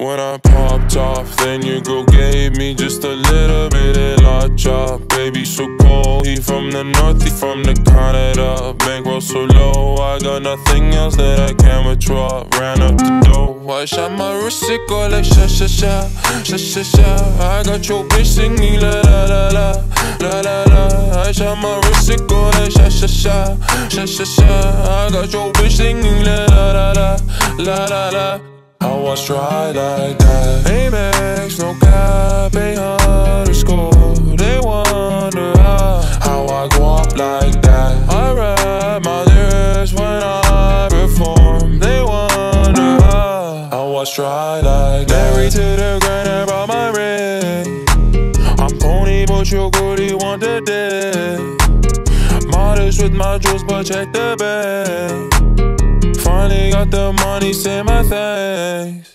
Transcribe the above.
When I popped off, then your girl gave me just a little bit of la chop. Baby so cold, he from the north, he from the Canada. Bankroll so low, I got nothing else that I can withdraw. Ran up the dough, I shot my wrist, it go like sha sha sha, sha sha sha. I got your bitch singing la la la la, la la la. I shot my wrist, it go like sha sha sha, sha sha sha. I got your bitch singing la la la la, la la la. I was dry like that. Amex, no cap, _. They wonder how I go up like that. I rap my lyrics when I perform. They wonder I was dry like that. Married to the grind, I brought my ring. I'm pony, but your goodie want the dick. Modest with my jewels, but check the bag. Finally got the money, say my thanks.